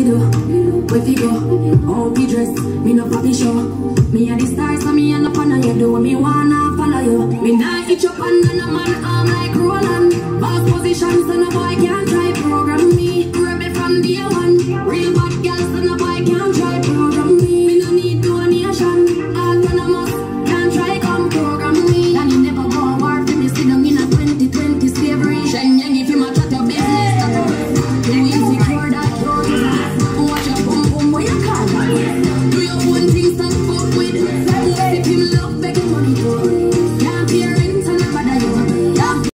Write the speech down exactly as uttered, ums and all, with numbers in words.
do? Where fi go? How we dress? Me no papi show. Me a the star, so me a no pan on you. Do what me wanna follow you. Me nah itch up under no man arm like Roland. Boss position, so no boy can't try program me. Rebel from day one. Real bad girl, so no boy can't try program me. Me no need donation. Autonomous.